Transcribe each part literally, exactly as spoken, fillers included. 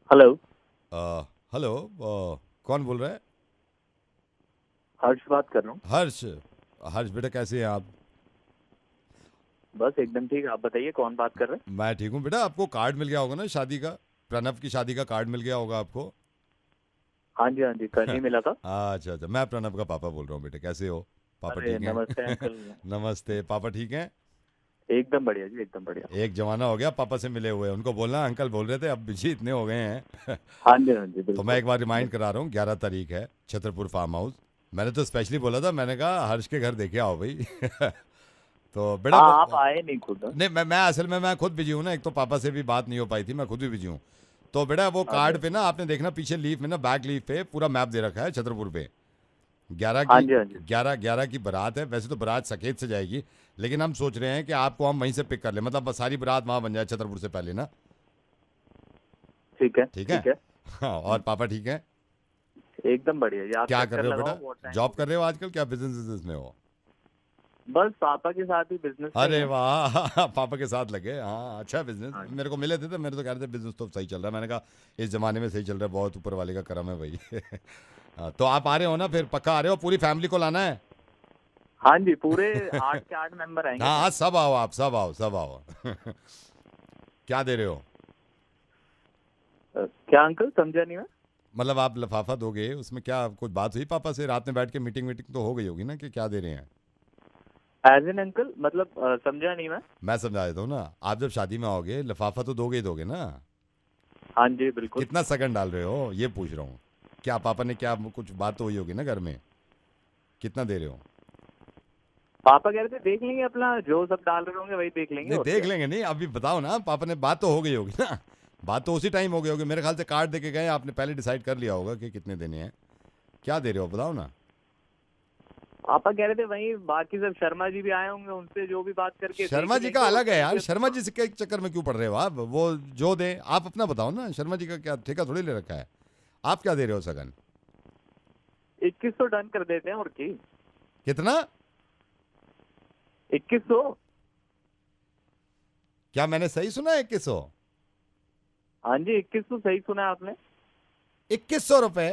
Hello. अ, hello, अ, कौन बोल रहा है? हर्ष बात कर रहा हूँ। हर्ष। हर्ष बेटा, कैसे हैं आप? बस एकदम ठीक। आप बताइए कौन बात कर रहे हैं? मैं ठीक हूँ बेटा। आपको कार्ड मिल गया होगा ना शादी का? प्रणव की शादी का कार्ड मिल गया होगा आपको। हाँ जी हाँ जी, कल ही मिला था। अच्छा अच्छा, मैं प्रणव का पापा बोल रहा हूँ बेटे। कैसे हो? पापा अरे ठीक नमस्ते हैं? अंकल। नमस्ते, पापा ठीक हैं? एकदम बढ़िया जी, एकदम बढ़िया। एक जमाना हो गया पापा से मिले हुए। उनको बोलना अंकल बोल रहे थे, अब बिजी इतने हो गए हैं। हाँ जी हाँ जी, तो मैं बिल्कुल एक बार रिमाइंड बिल्कुल। करा रहा हूँ, ग्यारह तारीख है, छतरपुर फार्म हाउस। मैंने तो स्पेशली बोला था, मैंने कहा हर्ष के घर देखे आओ भाई। तो बेटा हाँ, आप ब- आए नहीं खुद? नहीं, मैं मैं असल में मैं खुद बिजी हूँ ना। एक तो पापा से भी बात नहीं हो पाई थी, मैं खुद भी बिजी हूँ। तो बेटा वो हाँ जी कार्ड पे ना आपने देखना, पीछे लीफ में ना, बैक लीफ पे पूरा मैप दे रखा है छतरपुर पे। ग्यारह हाँ की जी हाँ जी। ग्यारह ग्यारह की बारात है। वैसे तो बारात सकेत से जाएगी, लेकिन हम सोच रहे हैं कि आपको हम वहीं से पिक कर ले, मतलब सारी बारात वहाँ बन जाए छतरपुर से पहले ना। ठीक है ठीक है। ठीक है। हाँ, और पापा ठीक है? एकदम बढ़िया जी। आप क्या कर चक्कर रहे हो बेटा? लगाओ, बहुत टाइम हो जॉब कर गया। रहे हो आजकल? क्या बिजनेस बिजनेस में हो? बस पापा के साथ ही बिजनेस में ही अरे है। वाह। पापा के साथ लगे। हाँ, अच्छा बिजनेस। हाँ जी। मेरे को मिले थे तो मेरे तो कह रहे थे बिजनेस तो सही चल रहा है। मैंने कहा इस जमाने में सही चल रहा है, बहुत ऊपर वाले का करम है भाई। हाँ, तो आप आ रहे हो ना? फिर पक्का आ रहे हो? पूरी फैमिली को लाना है? हाँ जी, पूरे आठ के आठ मेंबर आएंगे हाँ हाँ, फैमिली। सब आओ, आप सब आओ, सब आओ। क्या दे रहे हो? क्या अंकल, समझा नहीं मैं। मतलब आप लिफाफा दोगे, उसमें क्या कुछ बात हुई पापा से? रात में बैठ के मीटिंग वीटिंग तो हो गई होगी ना, कि क्या दे रहे हैं? एज एन अंकल मतलब अ, समझा नहीं मैं। मैं समझा देता हूँ ना। आप जब शादी में आओगे, लिफाफा तो दोगे ही दोगे ना? हाँ जी बिल्कुल। कितना सगन डाल रहे हो, ये पूछ रहा हूँ। क्या पापा ने, क्या कुछ बात तो हुई होगी ना घर में? कितना दे रहे हो? पापा कह रहे थे देख लेंगे, अपना जो सब डाल रहे होंगे वही देख लेंगे, नहीं, और देख क्या। लेंगे नहीं, अभी बताओ ना। पापा ने, बात तो हो गई होगी ना? बात तो उसी टाइम हो गई होगी मेरे ख्याल से। कार्ड दे के गए, आपने पहले डिसाइड कर लिया होगा कि कितने देने हैं। क्या दे रहे हो बताओ ना। पापा कह रहे थे वही, बाकी सब शर्मा जी भी आए होंगे, उनसे जो भी बात करके देख शर्मा ही जी का लेंगे, और अलग है यार। उनके। शर्मा जी से के चक्कर में क्यों पड़ रहे हो आप? वो जो दे, आप अपना बताओ ना। शर्मा जी का क्या ठेका थोड़ी ले रखा है? आप क्या दे रहे हो सगन? इक्कीस सौ डन कर देते हैं, और की। कितना? इक्कीस सौ। क्या मैंने सही सुना है? इक्कीस सौ? हाँ जी, इक्कीस सौ सही सुना है आपने। इक्कीस सौ रुपए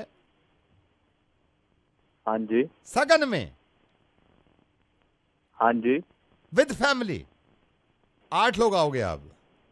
हाँ जी सगन में? हाँ जी। With family? आठ लोग आओगे आप?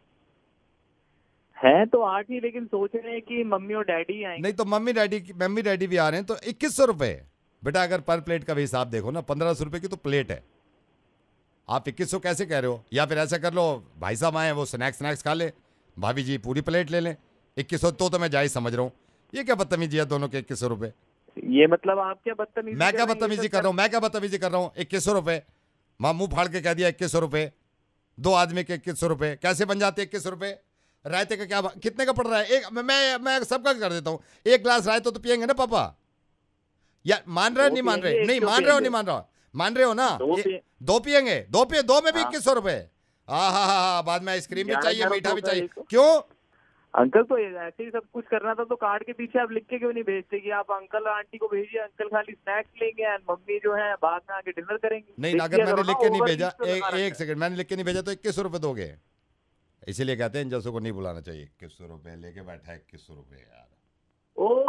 हैं तो आठ ही, लेकिन सोच रहे हैं कि मम्मी और डैडी ही नहीं आएंगे। तो मम्मी डैडी, मम्मी डैडी भी आ रहे हैं तो इक्कीस सौ रुपए। बेटा अगर पर प्लेट का भी हिसाब देखो ना, पंद्रह सौ रुपए की तो प्लेट है। आप इक्कीस सौ कैसे कह रहे हो? या फिर ऐसा कर लो, भाई साहब आए वो स्नैक्स स्नैक्स खा ले, भाभी जी पूरी प्लेट ले लें। इक्कीस सौ तो, तो मैं जायज समझ रहा हूँ। ये क्या बदतमीजी है दोनों के इक्कीस सौ रुपए? ये मतलब आप क्या बदतमीजी मैं कर क्या रहे हैं, ये बदतमीजी सब कर कर। रहा हूँ? मैं क्या बदतमीजी कर रहा हूँ? इक्कीस सौ रुपए माँ मुंह फाड़ के कह दिया इक्कीस सौ रुपए। दो आदमी के इक्कीस सौ रुपए कैसे बन जाते? इक्कीस सौ रुपए रायते का क्या, कितने का पड़ रहा है? एक मैं मैं सबका कर देता हूँ। एक गिलास रायता तो पियेंगे ना पापा? या मान रहे हो दो नहीं मान रहे? पियेंगे, एक नहीं क्यों मान रहे हो, नहीं पियेंगे? मान रहे हो? मान रहे हो ना? दो ये पिए। दो पियेंगे, दो पिए, दो में भी हाँ। इक्कीस सौ रुपए। हाँ हाँ हाँ हाँ, बाद में आइसक्रीम भी ग्यारह चाहिए, ग्यारह मीठा सौ भी का चाहिए। एक। क्यों? अंकल तो ये ऐसे ही सब कुछ करना था, तो कार्ड के पीछे आप लिख के क्यों नहीं भेजते कि आप अंकल और आंटी को भेजिए, अंकल खाली स्नैक्स लेंगे एंड मम्मी जो है बाद में आके डिनर करेंगी, नहीं, लिख अगर दिया मैंने करो ना, लिख के नहीं ओवर भेजा, रीच तो ए, लगा एक रखा है। सेकंड, मैंने लिख के नहीं भेजा तो इक्कीस सौ रुपए दोगे? इसीलिए कहते हैं इन जैसों को नहीं बुलाना चाहिए। इक्कीस सौ रुपए लेके बैठा है, इक्कीस सौ रुपए यार। ओ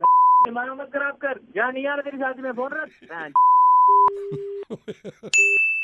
दिमाग मत खराब कर, जा नहीं आ रहा तेरी शादी में, फोन रख।